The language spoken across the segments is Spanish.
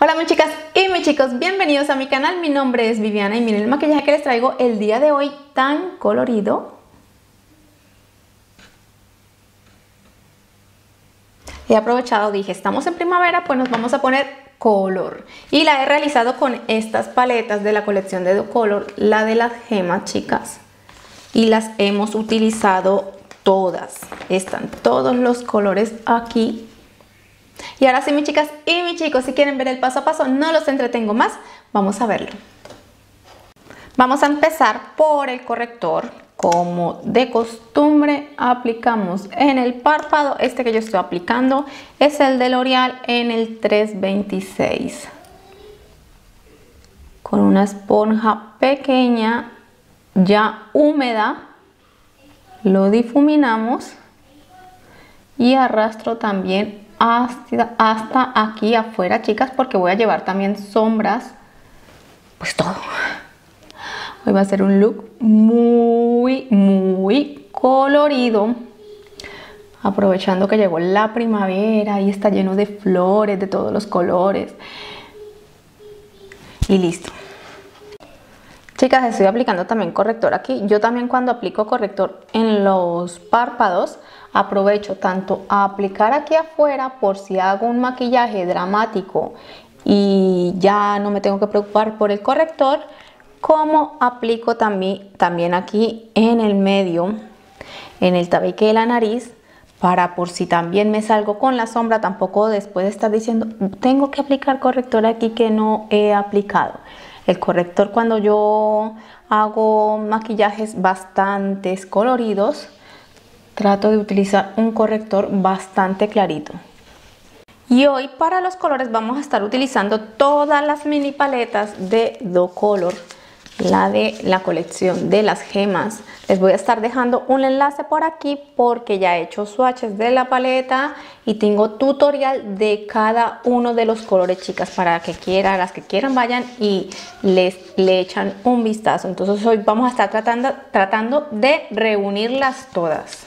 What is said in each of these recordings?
Hola mis chicas y mis chicos, bienvenidos a mi canal. Mi nombre es Viviana y miren el maquillaje que les traigo el día de hoy, tan colorido. He aprovechado, dije, estamos en primavera, pues nos vamos a poner color. Y la he realizado con estas paletas de la colección de Docolor, la de las gemas, chicas. Y las hemos utilizado todas. Están todos los colores aquí. Y ahora sí, mis chicas y mis chicos, si quieren ver el paso a paso, no los entretengo más, vamos a verlo. Vamos a empezar por el corrector. Como de costumbre, aplicamos en el párpado. Este que yo estoy aplicando es el de L'Oreal en el 326. Con una esponja pequeña, ya húmeda, lo difuminamos y arrastro también hasta aquí afuera, chicas, porque voy a llevar también sombras, pues todo. Hoy va a ser un look muy colorido, aprovechando que llegó la primavera y está lleno de flores de todos los colores. Y listo. Chicas, estoy aplicando también corrector aquí. Yo también cuando aplico corrector en los párpados, aprovecho tanto a aplicar aquí afuera por si hago un maquillaje dramático y ya no me tengo que preocupar por el corrector, como aplico también aquí en el medio, en el tabique de la nariz, para por si también me salgo con la sombra, tampoco después de estar diciendo tengo que aplicar corrector aquí que no he aplicado. El corrector, cuando yo hago maquillajes bastante coloridos, trato de utilizar un corrector bastante clarito. Y hoy para los colores vamos a estar utilizando todas las mini paletas de Docolor, la de la colección de las gemas. Les voy a estar dejando un enlace por aquí porque ya he hecho swatches de la paleta y tengo tutorial de cada uno de los colores, chicas, para que las que quieran vayan y le echan un vistazo. Entonces hoy vamos a estar tratando de reunirlas todas.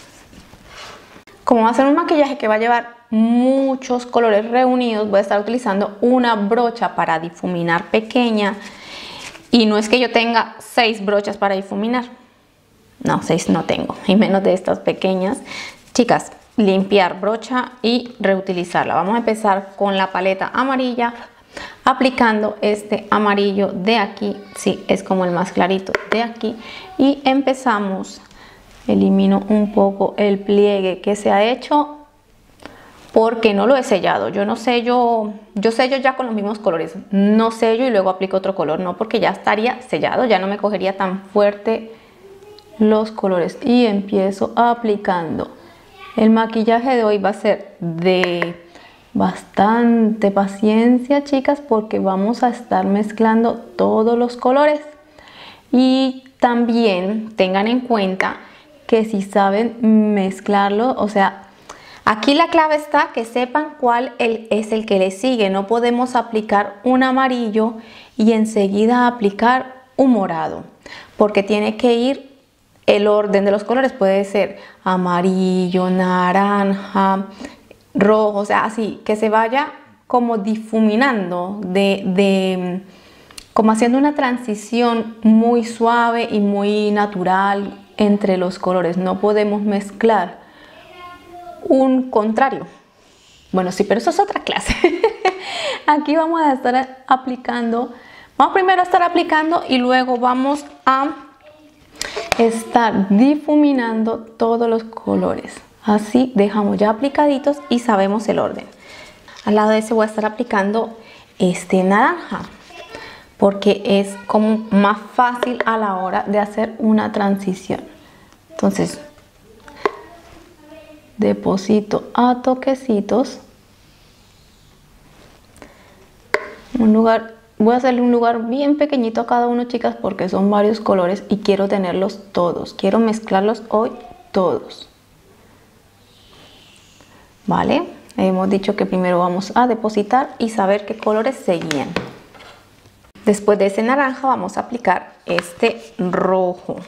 Como va a ser un maquillaje que va a llevar muchos colores reunidos, voy a estar utilizando una brocha para difuminar pequeña. Y no es que yo tenga 6 brochas para difuminar. No, 6 no tengo. Y menos de estas pequeñas. Chicas, limpiar brocha y reutilizarla. Vamos a empezar con la paleta amarilla. Aplicando este amarillo de aquí. Sí, es como el más clarito de aquí. Y empezamos. Elimino un poco el pliegue que se ha hecho, porque no lo he sellado. Yo no sello, yo sello ya con los mismos colores. No sello y luego aplico otro color, no, porque ya estaría sellado, ya no me cogería tan fuerte los colores. Y empiezo aplicando. El maquillaje de hoy va a ser de bastante paciencia, chicas, porque vamos a estar mezclando todos los colores. Y también tengan en cuenta que si saben mezclarlo, o sea, aquí la clave está que sepan cuál es el que le sigue. No podemos aplicar un amarillo y enseguida aplicar un morado, porque tiene que ir el orden de los colores. Puede ser amarillo, naranja, rojo, o sea, así, que se vaya como difuminando, como haciendo una transición muy suave y muy natural entre los colores. No podemos mezclar un contrario. Bueno, sí, pero eso es otra clase. Aquí vamos a estar aplicando. Vamos primero a estar aplicando y luego vamos a estar difuminando todos los colores. Así dejamos ya aplicaditos y sabemos el orden. Al lado de ese voy a estar aplicando este naranja, porque es como más fácil a la hora de hacer una transición. Entonces deposito a toquecitos voy a hacerle un lugar bien pequeñito a cada uno, chicas, porque son varios colores y quiero tenerlos todos, quiero mezclarlos hoy todos, vale. Hemos dicho que primero vamos a depositar y saber qué colores seguían. Después de ese naranja vamos a aplicar este rojo.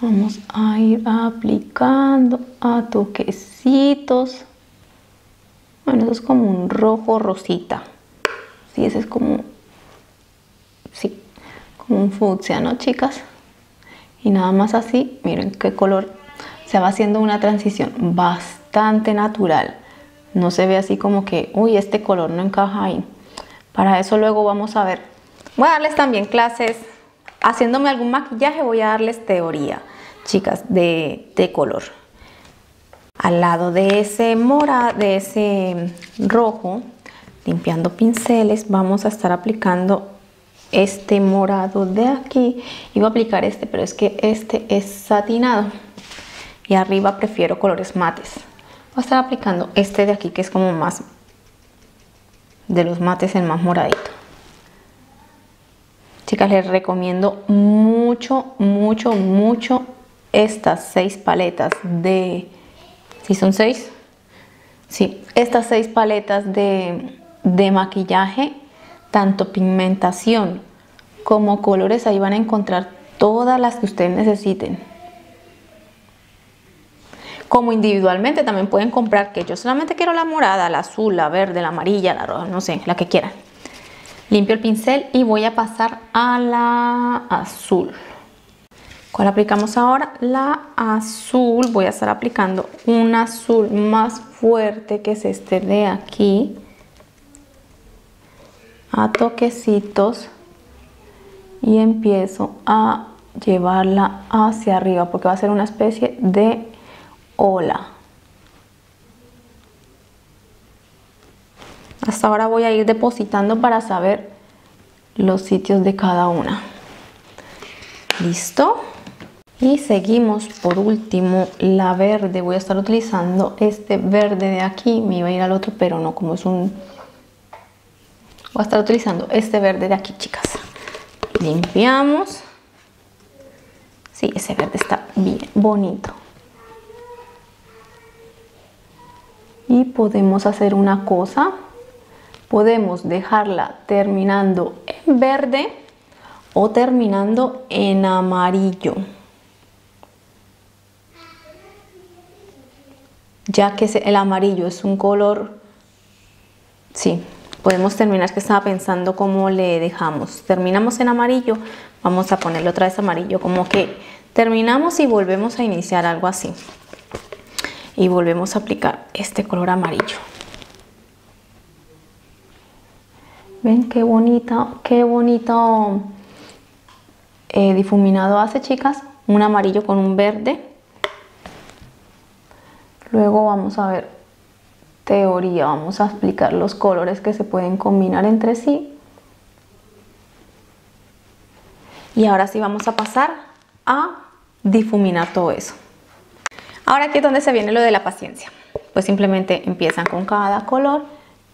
Vamos a ir aplicando a toquecitos. Bueno, eso es como un rojo rosita. Sí, ese es como, sí, como un fucsia, ¿no, chicas? Y nada más así, miren qué color. Se va haciendo una transición bastante natural. No se ve así como que, uy, este color no encaja ahí. Para eso luego vamos a ver. Voy a darles también clases. Haciéndome algún maquillaje voy a darles teoría, chicas, de color. Al lado de ese de ese rojo, limpiando pinceles, vamos a estar aplicando este morado de aquí. Iba a aplicar este, pero es que este es satinado y arriba prefiero colores mates. Voy a estar aplicando este de aquí, que es como más de los mates, el más moradito. Chicas, les recomiendo mucho, mucho, mucho estas 6 paletas de... ¿Sí son 6? Sí, estas 6 paletas de maquillaje, tanto pigmentación como colores, ahí van a encontrar todas las que ustedes necesiten. Como individualmente también pueden comprar, que yo solamente quiero la morada, la azul, la verde, la amarilla, la roja, no sé, la que quieran. Limpio el pincel y voy a pasar a la azul. ¿Cuál aplicamos ahora? La azul. Voy a estar aplicando un azul más fuerte, que es este de aquí, a toquecitos, y empiezo a llevarla hacia arriba porque va a ser una especie de ola. Hasta ahora voy a ir depositando para saber los sitios de cada una. ¿Listo? Y seguimos por último la verde. Voy a estar utilizando este verde de aquí. Me iba a ir al otro, pero no, como es un... Voy a estar utilizando este verde de aquí, chicas. Limpiamos. Sí, ese verde está bien bonito. Y podemos hacer una cosa. Podemos dejarla terminando en verde o terminando en amarillo, ya que el amarillo es un color, sí, podemos terminar, que estaba pensando cómo le dejamos. Terminamos en amarillo, vamos a ponerle otra vez amarillo, como que terminamos y volvemos a iniciar, algo así. Y volvemos a aplicar este color amarillo. ¿Ven qué bonito difuminado hace, chicas? Un amarillo con un verde. Luego vamos a ver teoría, vamos a explicar los colores que se pueden combinar entre sí. Y ahora sí vamos a pasar a difuminar todo eso. Ahora aquí es donde se viene lo de la paciencia. Pues simplemente empiezan con cada color.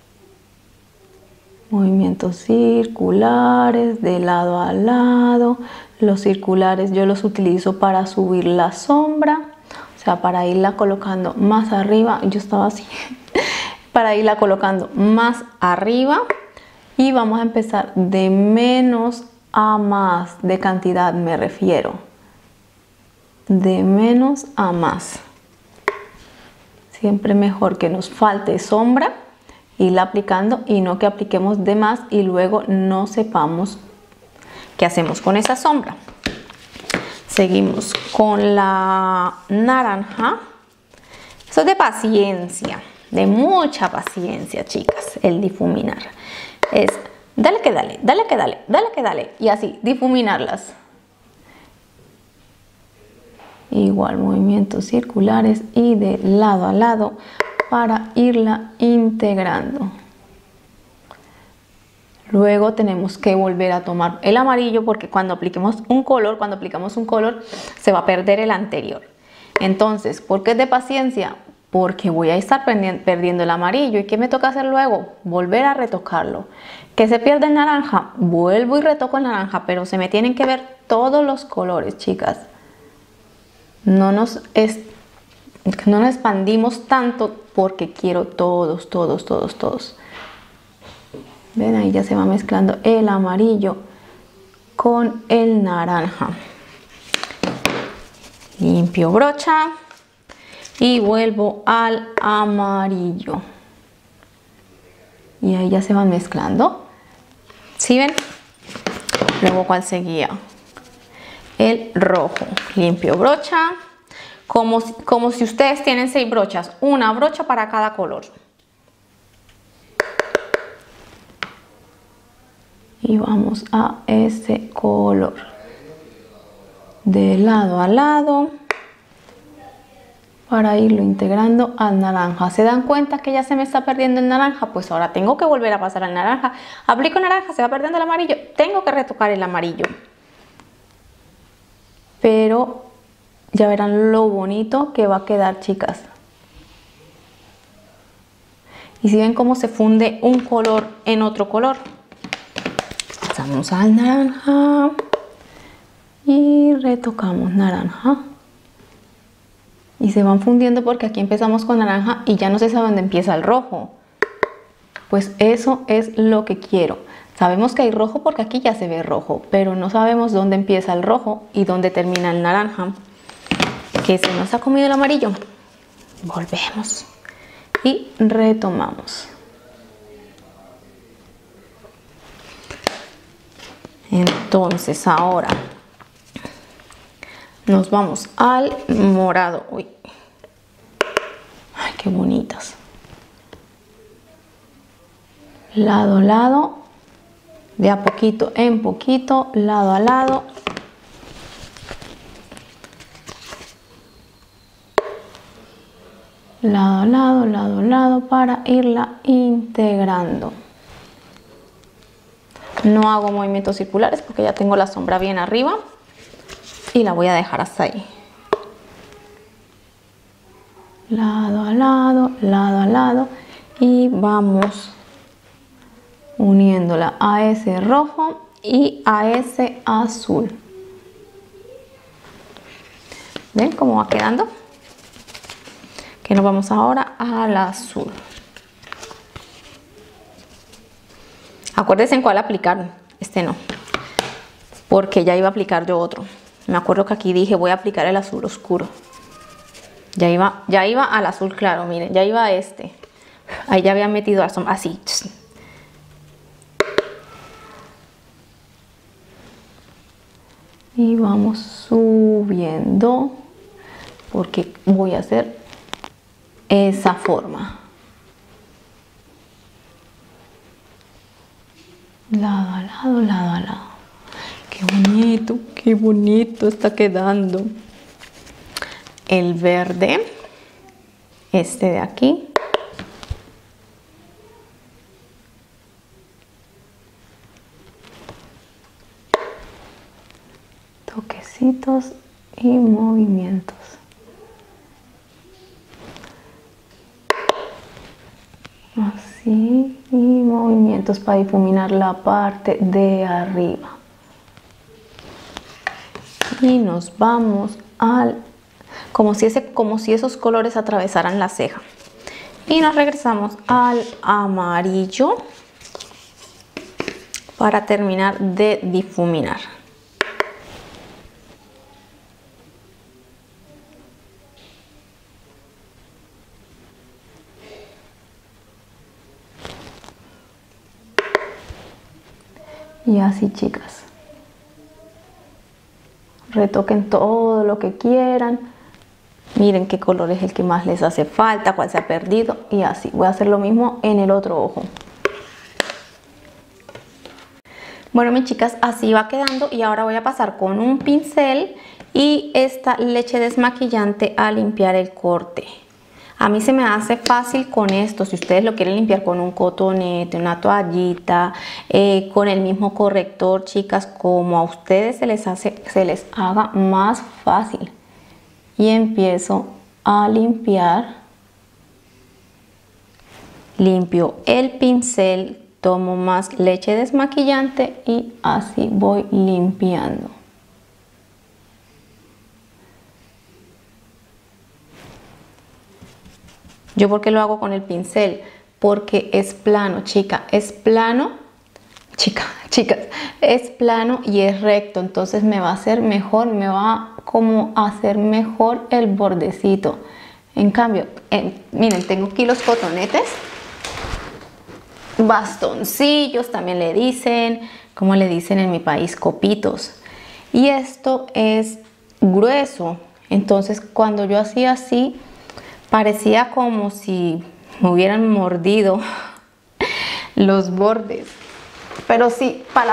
Movimientos circulares de lado a lado. Los circulares yo los utilizo para subir la sombra, o sea, para irla colocando más arriba. Yo estaba así, para irla colocando más arriba. Y vamos a empezar de menos a más, de cantidad me refiero, de menos a más. Siempre mejor que nos falte sombra, irla aplicando, y no que apliquemos de más y luego no sepamos qué hacemos con esa sombra. Seguimos con la naranja. Eso es de paciencia, de mucha paciencia, chicas, el difuminar. Es dale que dale, dale que dale, dale que dale, y así, difuminarlas. Igual movimientos circulares y de lado a lado para irla integrando. Luego tenemos que volver a tomar el amarillo, porque cuando aplicamos un color, se va a perder el anterior. Entonces, ¿por qué es de paciencia? Porque voy a estar perdiendo el amarillo. ¿Y qué me toca hacer luego? Volver a retocarlo. ¿Que se pierde el naranja? Vuelvo y retoco el naranja, pero se me tienen que ver todos los colores, chicas. No nos expandimos tanto, porque quiero todos, todos, todos, todos. Ven, ahí ya se va mezclando el amarillo con el naranja. Limpio brocha y vuelvo al amarillo. Y ahí ya se van mezclando. ¿Sí ven? Luego, ¿cuál seguía? El rojo. Limpio brocha. Como si ustedes tienen 6 brochas. Una brocha para cada color. Y vamos a ese color. De lado a lado. Para irlo integrando al naranja. ¿Se dan cuenta que ya se me está perdiendo el naranja? Pues ahora tengo que volver a pasar al naranja. Aplico naranja, se va perdiendo el amarillo. Tengo que retocar el amarillo. Pero ya verán lo bonito que va a quedar, chicas. Y si ven cómo se funde un color en otro color. Pasamos al naranja. Y retocamos naranja. Y se van fundiendo porque aquí empezamos con naranja y ya no se sabe dónde empieza el rojo. Pues eso es lo que quiero. Sabemos que hay rojo porque aquí ya se ve rojo, pero no sabemos dónde empieza el rojo y dónde termina el naranja. Que se nos ha comido el amarillo. Volvemos y retomamos. Entonces ahora nos vamos al morado. Uy. Ay, qué bonitas. Lado a lado, de a poquito en poquito, lado a lado. Lado a lado, lado a lado, para irla integrando. No hago movimientos circulares porque ya tengo la sombra bien arriba. Y la voy a dejar hasta ahí. Lado a lado, lado a lado. Y vamos uniéndola a ese rojo y a ese azul. ¿Ven cómo va quedando? Que nos vamos ahora al azul. Acuérdense en cuál aplicar. Este no. Porque ya iba a aplicar yo otro. Me acuerdo que aquí dije voy a aplicar el azul oscuro. Ya iba al azul claro, miren, ya iba a este. Ahí ya había metido la sombra, así. Y vamos subiendo porque voy a hacer esa forma. Lado a lado, lado a lado. Qué bonito está quedando. El verde, este de aquí. Toquecitos y movimientos. Así, y movimientos para difuminar la parte de arriba. Y nos vamos al, como si esos colores atravesaran la ceja. Y nos regresamos al amarillo para terminar de difuminar. Y así, chicas. Retoquen todo lo que quieran. Miren qué color es el que más les hace falta, cuál se ha perdido. Y así. Voy a hacer lo mismo en el otro ojo. Bueno, mis chicas, así va quedando. Y ahora voy a pasar con un pincel y esta leche desmaquillante a limpiar el corte. A mí se me hace fácil con esto. Si ustedes lo quieren limpiar con un cotonete, una toallita, con el mismo corrector, chicas, como a ustedes se les haga más fácil. Y empiezo a limpiar. Limpio el pincel, tomo más leche desmaquillante y así voy limpiando. ¿Yo por qué lo hago con el pincel? Porque es plano, chica, es plano. Chica, Chicas, es plano y es recto, entonces me va a hacer mejor, me va como a hacer mejor el bordecito. En cambio, miren, tengo aquí los cotonetes, bastoncillos también le dicen, como le dicen en mi país, copitos. Y esto es grueso, entonces cuando yo hacía así, parecía como si me hubieran mordido los bordes. Pero sí, para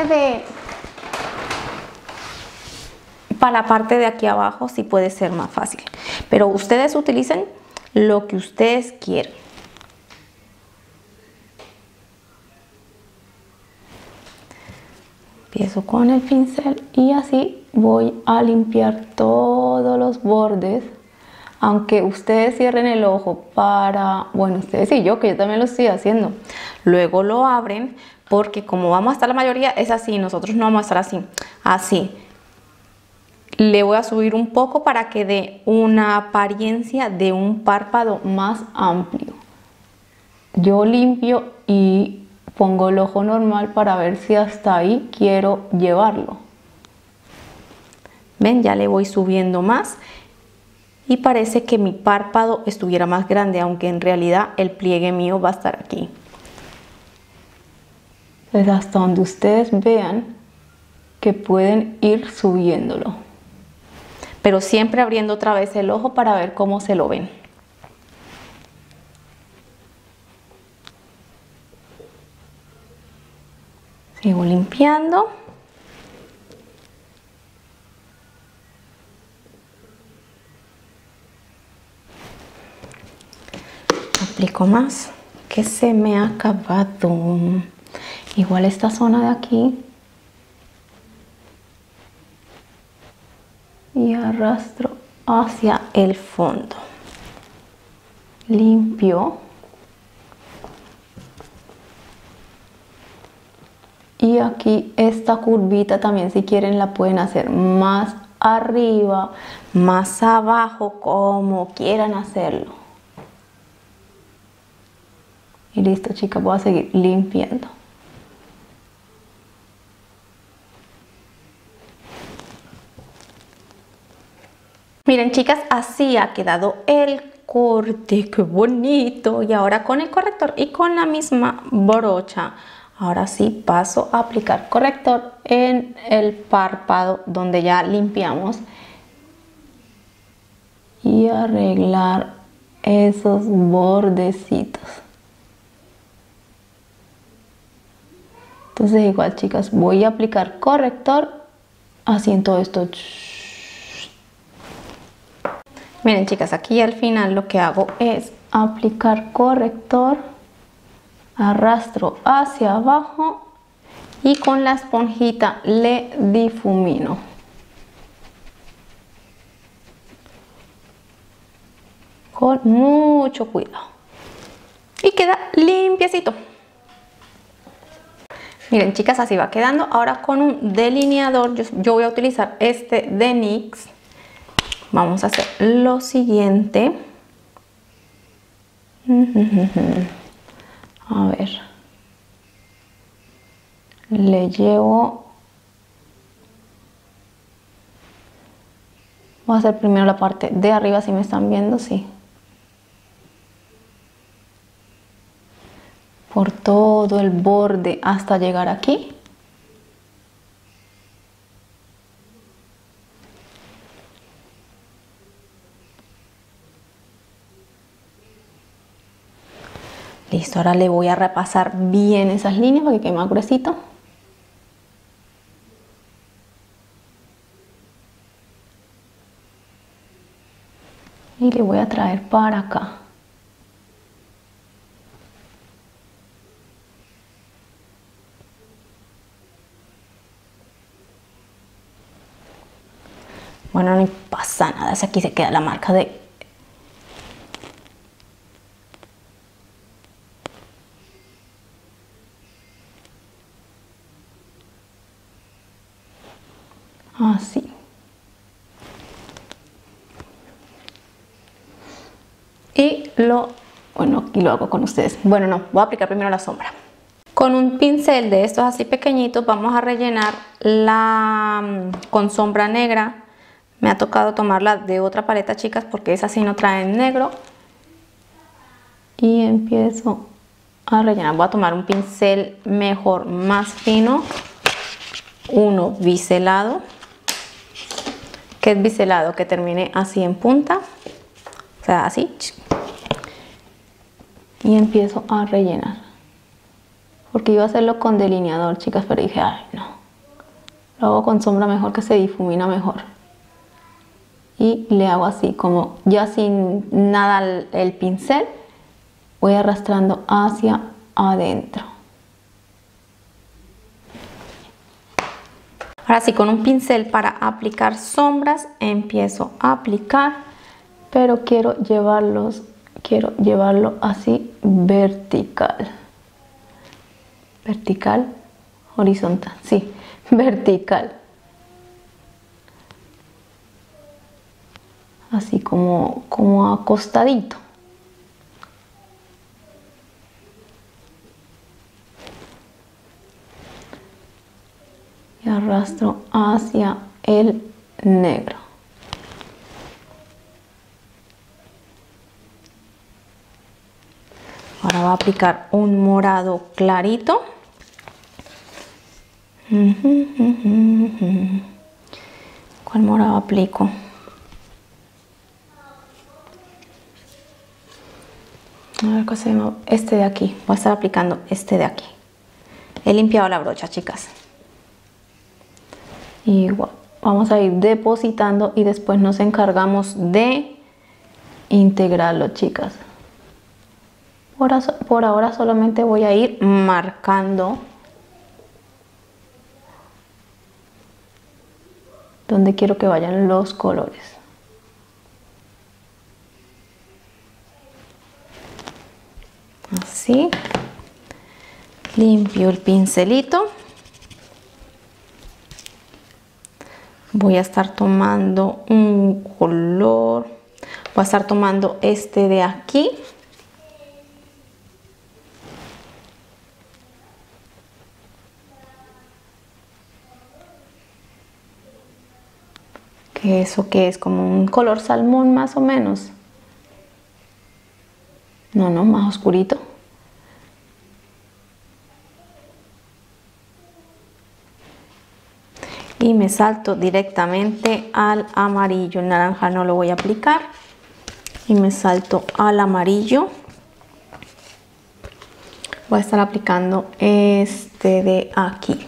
la parte de aquí abajo sí puede ser más fácil. Pero ustedes utilicen lo que ustedes quieran. Empiezo con el pincel y así voy a limpiar todos los bordes. Aunque ustedes cierren el ojo para, bueno, ustedes y yo, que yo también lo estoy haciendo. Luego lo abren porque como vamos a estar la mayoría es así, nosotros no vamos a estar así. Así. Le voy a subir un poco para que dé una apariencia de un párpado más amplio. Yo limpio y pongo el ojo normal para ver si hasta ahí quiero llevarlo. ¿Ven? Ya le voy subiendo más y parece que mi párpado estuviera más grande, aunque en realidad el pliegue mío va a estar aquí. Entonces hasta donde ustedes vean que pueden ir subiéndolo. Pero siempre abriendo otra vez el ojo para ver cómo se lo ven. Sigo limpiando. Aplico más, que se me ha acabado. Igual esta zona de aquí. Y arrastro hacia el fondo. Limpio. Y aquí esta curvita también, si quieren, la pueden hacer más arriba, más abajo, como quieran hacerlo. Y listo, chicas, voy a seguir limpiando. Miren, chicas, así ha quedado el corte, qué bonito. Y ahora con el corrector y con la misma brocha, ahora sí paso a aplicar corrector en el párpado donde ya limpiamos y arreglar esos bordecitos. Entonces igual, chicas, voy a aplicar corrector así en todo esto. Miren, chicas, aquí al final lo que hago es aplicar corrector, arrastro hacia abajo y con la esponjita le difumino. Con mucho cuidado. Y queda limpiecito. Miren, chicas, así va quedando. Ahora con un delineador, yo voy a utilizar este de NYX. Vamos a hacer lo siguiente. A ver. Le llevo. Voy a hacer primero la parte de arriba, si me están viendo, sí. Por todo el borde hasta llegar aquí. Listo, ahora le voy a repasar bien esas líneas para que quede más gruesito. Y le voy a traer para acá. Bueno, no pasa nada, aquí se queda la marca de... Así. Y bueno, aquí lo hago con ustedes. Bueno, no, voy a aplicar primero la sombra. Con un pincel de estos así pequeñitos vamos a rellenar con sombra negra. Me ha tocado tomarla de otra paleta, chicas, porque esas sí no traen negro. Y empiezo a rellenar. Voy a tomar un pincel mejor, más fino, uno biselado. ¿Qué es biselado? Que termine así en punta, o sea, así. Y empiezo a rellenar, porque iba a hacerlo con delineador, chicas, pero dije, ay, no, lo hago con sombra mejor, que se difumina mejor. Y le hago así, como ya sin nada el pincel, voy arrastrando hacia adentro. Ahora sí, con un pincel para aplicar sombras empiezo a aplicar, pero quiero llevarlo así vertical. Vertical, horizontal, sí, vertical. Así como acostadito. Y arrastro hacia el negro. Ahora voy a aplicar un morado clarito. ¿Cuál morado aplico? A ver, ¿qué se llama? Este de aquí. Voy a estar aplicando este de aquí. He limpiado la brocha, chicas. Igual, vamos a ir depositando y después nos encargamos de integrarlo, chicas. Por ahora solamente voy a ir marcando donde quiero que vayan los colores. Así. Limpio el pincelito. Voy a estar tomando un color. Voy a estar tomando este de aquí. Que eso que es como un color salmón más o menos. No, más oscurito. Y me salto directamente al amarillo. El naranja no lo voy a aplicar. Y me salto al amarillo. Voy a estar aplicando este de aquí.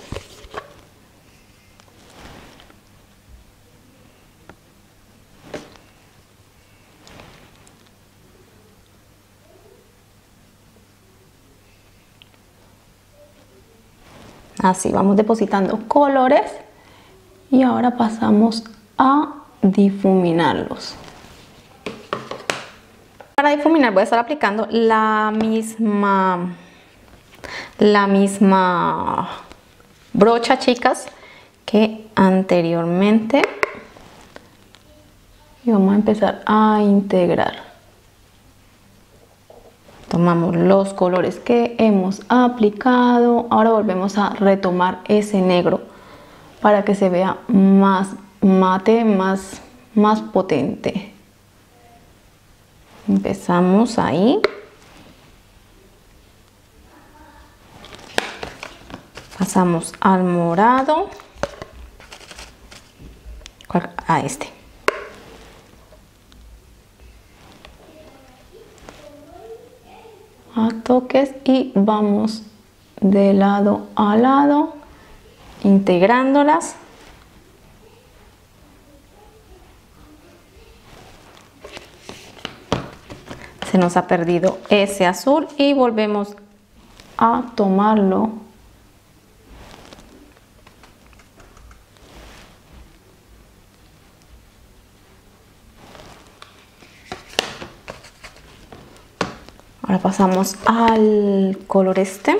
Así vamos depositando colores y ahora pasamos a difuminarlos. Para difuminar voy a estar aplicando la misma brocha, chicas, que anteriormente. Y vamos a empezar a integrar. Tomamos los colores que hemos aplicado. Ahora volvemos a retomar ese negro para que se vea más mate, más potente. Empezamos ahí. Pasamos al morado. A este. A toques y vamos de lado a lado integrándolas. Se nos ha perdido ese azul y volvemos a tomarlo. Ahora pasamos al color este.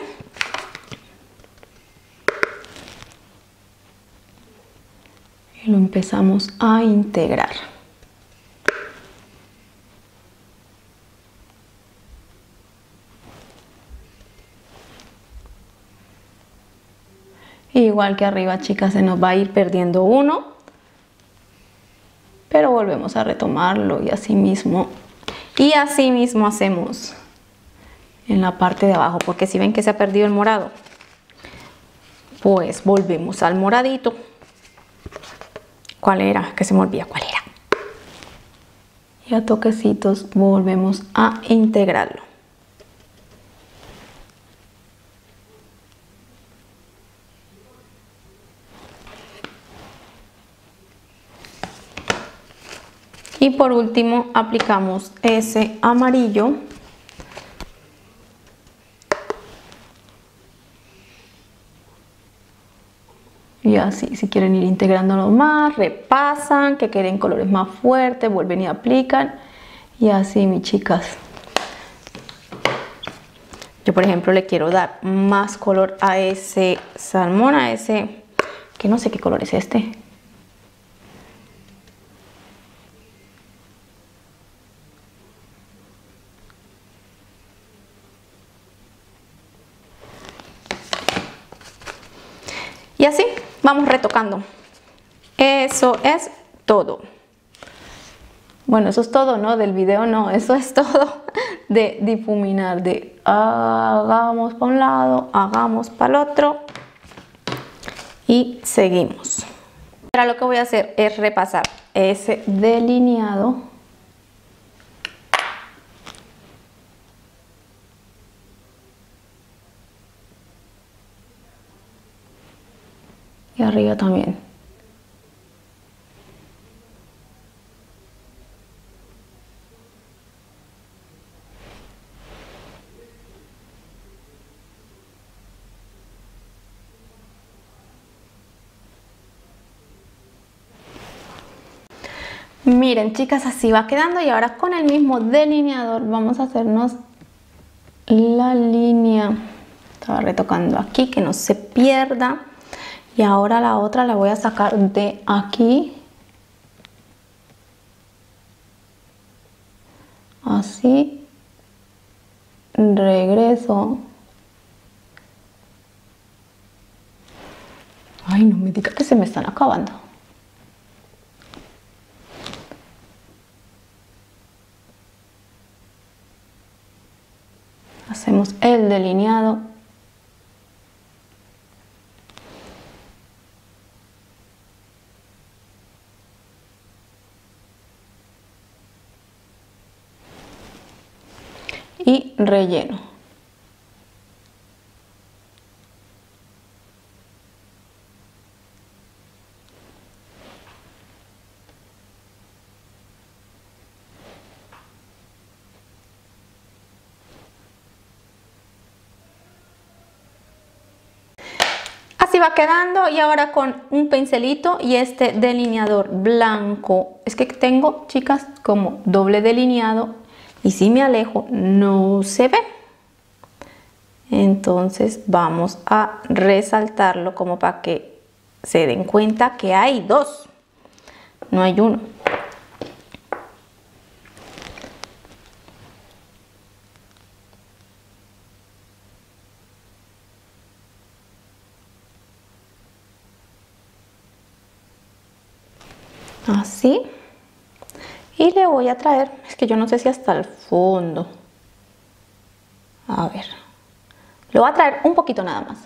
Y lo empezamos a integrar. Igual que arriba, chicas, se nos va a ir perdiendo uno, pero volvemos a retomarlo y así mismo hacemos en la parte de abajo, porque si ven que se ha perdido el morado, pues volvemos al moradito. ¿Cuál era? Que se me olvida cuál era. Y a toquecitos volvemos a integrarlo. Y por último aplicamos ese amarillo. Y así, si quieren ir integrándolo más, repasan, que quieren colores más fuertes, vuelven y aplican. Y así, mis chicas. Yo, por ejemplo, le quiero dar más color a ese salmón, a ese, que no sé qué color es este. Y así vamos retocando. Eso es todo. Bueno, eso es todo, ¿no? Del video no, eso es todo de difuminar, de hagamos para un lado, hagamos para el otro y seguimos. Ahora lo que voy a hacer es repasar ese delineado. Y arriba también. Miren, chicas, así va quedando y ahora con el mismo delineador vamos a hacernos la línea. Estaba retocando aquí que no se pierda. Y ahora la otra la voy a sacar de aquí. Así. Regreso. Ay, no me diga que se me están acabando. Hacemos el delineado. Y relleno. Así va quedando y ahora con un pincelito y este delineador blanco. Es que tengo, chicas, como doble delineado y si me alejo no se ve. Entonces vamos a resaltarlo como para que se den cuenta que hay dos, no hay uno. Así. Y le voy a traer, es que yo no sé si hasta el fondo. A ver. Le voy a traer un poquito nada más.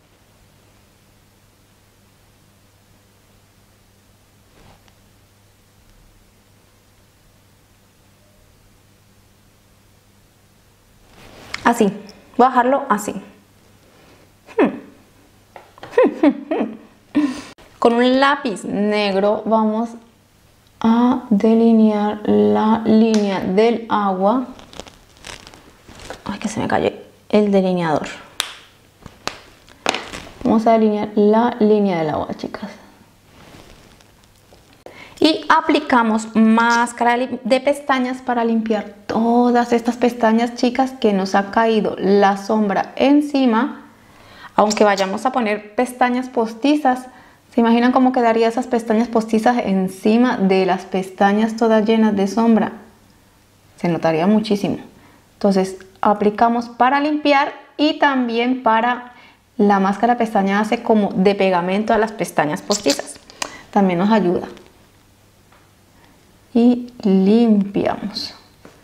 Así. Voy a dejarlo así. Con un lápiz negro vamos a delinear la línea del agua. Ay, que se me cayó el delineador. Vamos a delinear la línea del agua, chicas. Y aplicamos máscara de pestañas para limpiar todas estas pestañas, chicas, que nos ha caído la sombra encima. Aunque vayamos a poner pestañas postizas, ¿se imaginan cómo quedaría esas pestañas postizas encima de las pestañas todas llenas de sombra? Se notaría muchísimo. Entonces aplicamos para limpiar y también para la máscara de pestaña hace como de pegamento a las pestañas postizas. También nos ayuda. Y limpiamos.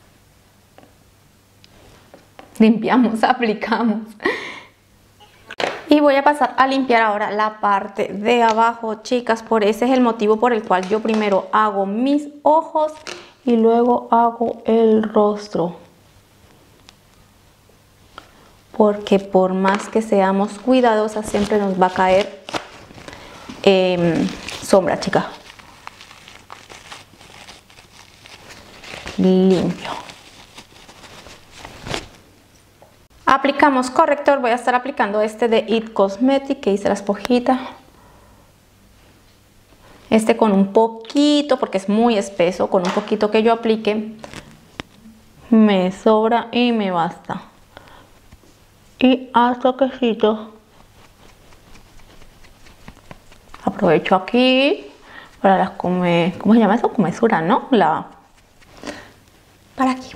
Limpiamos, aplicamos. Y voy a pasar a limpiar ahora la parte de abajo, chicas. Ese es el motivo por el cual yo primero hago mis ojos y luego hago el rostro. Porque por más que seamos cuidadosas, siempre nos va a caer sombra, chicas. Limpio. Aplicamos corrector. Voy a estar aplicando este de It Cosmetics que hice la esponjita. Este con un poquito, porque es muy espeso, con un poquito que yo aplique me sobra y me basta. Y a toquecito aprovecho aquí para las ¿cómo se llama eso? Comesura, ¿no? Para aquí.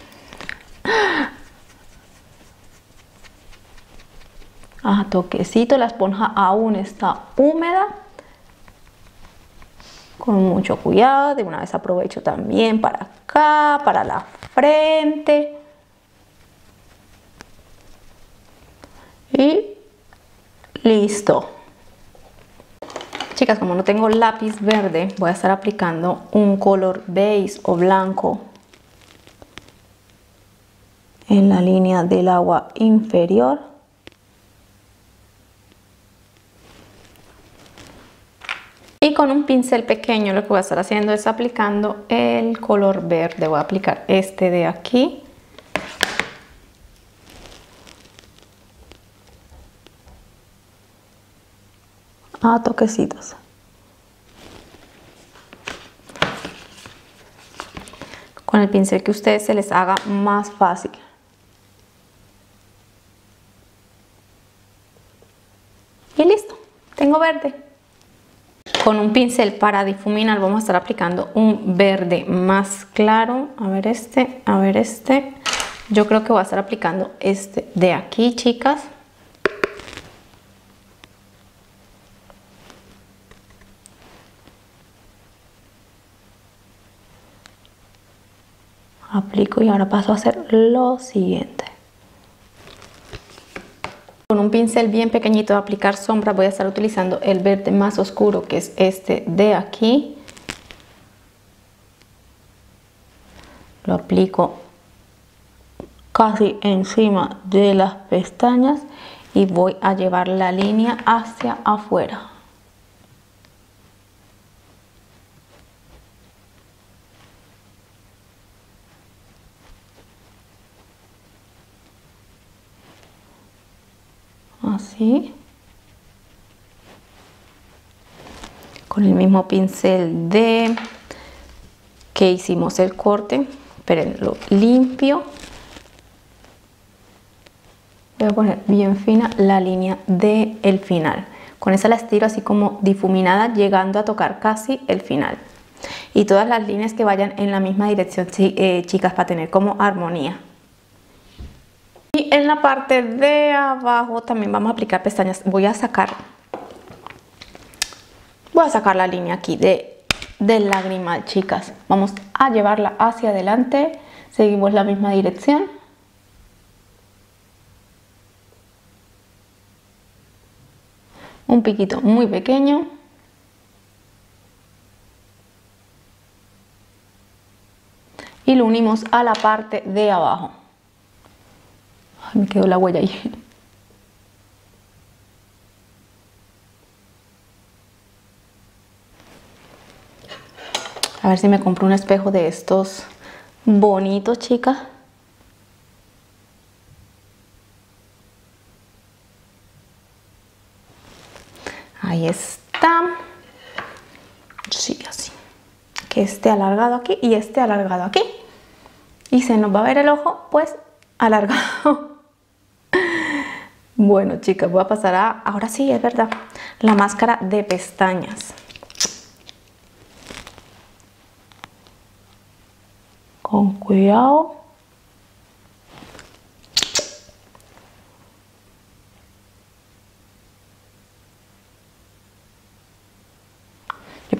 A toquecito, la esponja aún está húmeda. Con mucho cuidado, de una vez aprovecho también para acá, para la frente. Y listo. Chicas, como no tengo lápiz verde, voy a estar aplicando un color beige o blanco en la línea del agua inferior. Y con un pincel pequeño lo que voy a estar haciendo es aplicando el color verde. Voy a aplicar este de aquí. A toquecitos. Con el pincel que a ustedes se les haga más fácil. Y listo, tengo verde. Con un pincel para difuminar vamos a estar aplicando un verde más claro. A ver este, a ver este. Yo creo que voy a estar aplicando este de aquí, chicas. Aplico y ahora paso a hacer lo siguiente. Con un pincel bien pequeñito de aplicar sombra voy a estar utilizando el verde más oscuro, que es este de aquí. Lo aplico casi encima de las pestañas y voy a llevar la línea hacia afuera. Así. Con el mismo pincel que hicimos el corte, pero lo limpio. Voy a poner bien fina la línea del final. Con esa la estiro así como difuminada, llegando a tocar casi el final. Y todas las líneas que vayan en la misma dirección, chicas, para tener como armonía. Y en la parte de abajo también vamos a aplicar pestañas. Voy a sacar la línea aquí del lagrimal, chicas. Vamos a llevarla hacia adelante. Seguimos la misma dirección. Un piquito muy pequeño. Y lo unimos a la parte de abajo. Ay, me quedó la huella ahí. A ver si me compro un espejo de estos bonitos, chicas. Ahí está. Sí, así. Que esté alargado aquí y esté alargado aquí. Y se nos va a ver el ojo, pues, alargado. Bueno, chicas, voy a pasar ahora sí, es verdad, la máscara de pestañas. Con cuidado.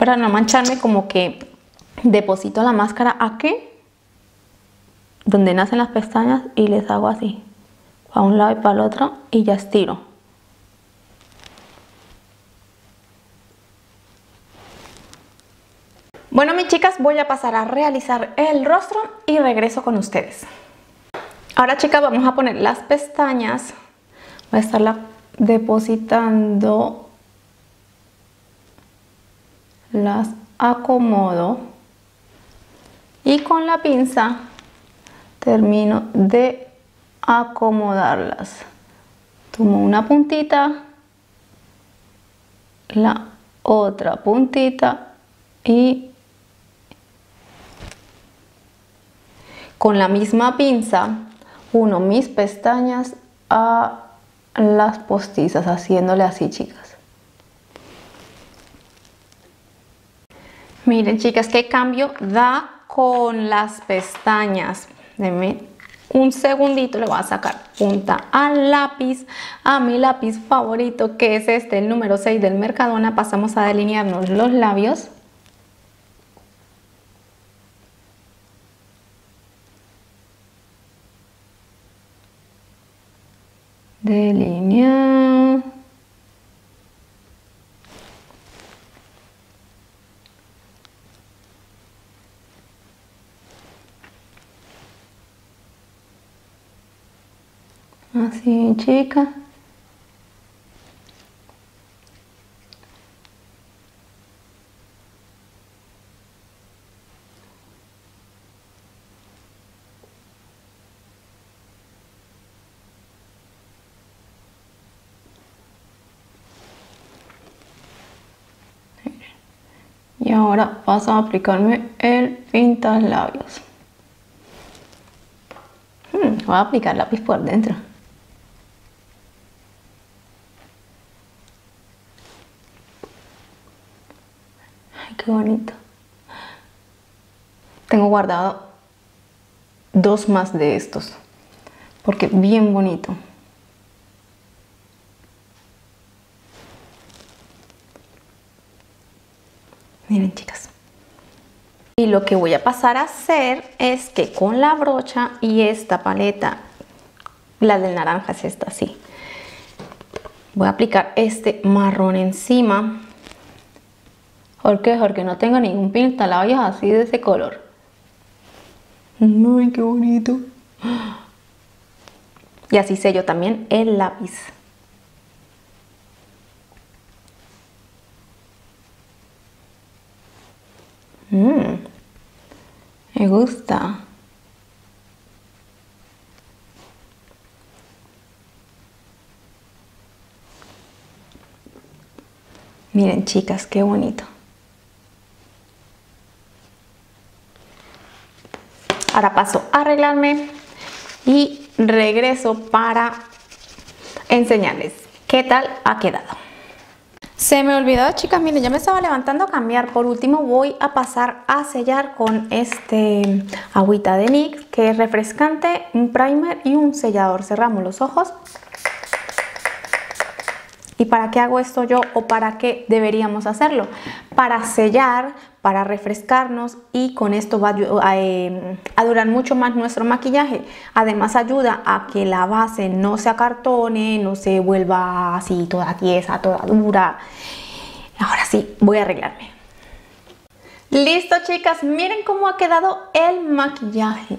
para no mancharme, como que deposito la máscara aquí, donde nacen las pestañas, y les hago así, para un lado y para el otro, y ya estiro. Bueno, mis chicas, voy a pasar a realizar el rostro y regreso con ustedes. Ahora, chicas, vamos a poner las pestañas. Voy a estarla depositando, las acomodo y con la pinza termino de acomodarlas. Tomo una puntita, la otra puntita y con la misma pinza uno mis pestañas a las postizas, haciéndole así, chicas. Miren, chicas, qué cambio da con las pestañas. Denme un segundito, le voy a sacar punta al lápiz, a mi lápiz favorito, que es este, el número 6 del Mercadona. Pasamos a delinearnos los labios. Delinear. Así, chica. Y ahora paso a aplicarme el pintalabios. Voy a aplicar lápiz por dentro. Ay, qué bonito. Tengo guardado 2 más de estos, porque bien bonito. Miren, chicas. Y lo que voy a pasar a hacer es que con la brocha y esta paleta, la del naranja es esta, así, voy a aplicar este marrón encima. ¿Por qué? Porque no tengo ningún pintalabios así de ese color. ¡Ay, qué bonito! Y así sello también el lápiz. Me gusta. Miren, chicas, qué bonito. Ahora paso a arreglarme y regreso para enseñarles qué tal ha quedado. Se me olvidó, chicas, miren, ya me estaba levantando a cambiar. Por último voy a pasar a sellar con este agüita de NYX, que es refrescante, un primer y un sellador. Cerramos los ojos. ¿Y para qué hago esto yo, o para qué deberíamos hacerlo? Para sellar, para refrescarnos, y con esto va a durar mucho más nuestro maquillaje. Además ayuda a que la base no se acartone, no se vuelva así toda tiesa, toda dura. Ahora sí, voy a arreglarme. Listo, chicas, miren cómo ha quedado el maquillaje.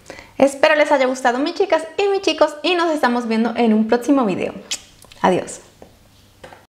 Espero les haya gustado, mis chicas y mis chicos, y nos estamos viendo en un próximo video. Adiós.